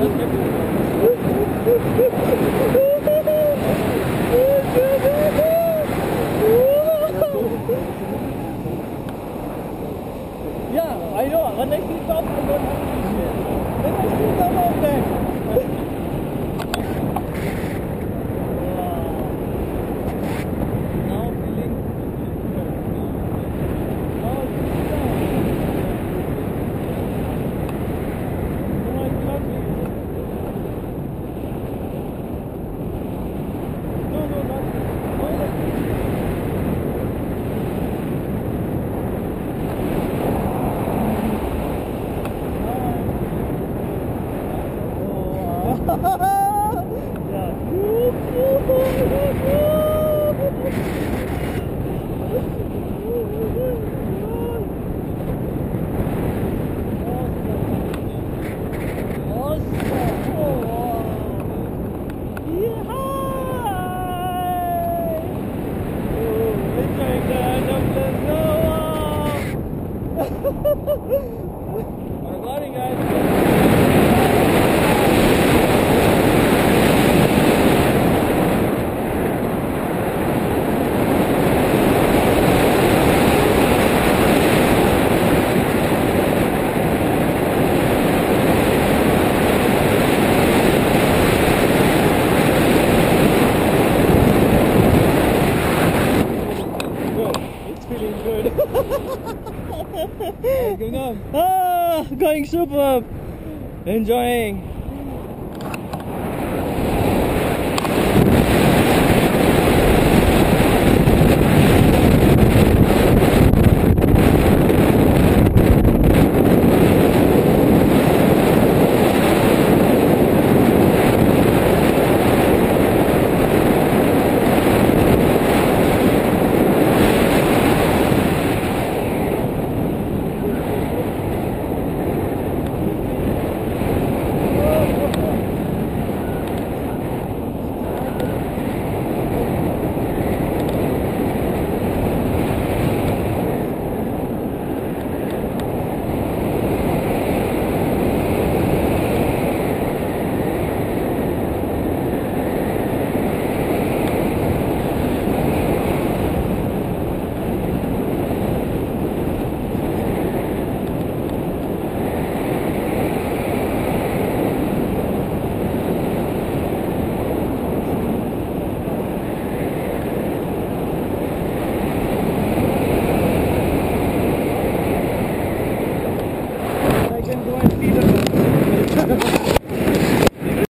Yeah, I know. When I see top, I don't have to share. When I see top, I'm back. Now feeling. Now feeling down. No, it's lovely. No, not Recording, guys. It's feeling good. What's going on? Going super. Enjoying.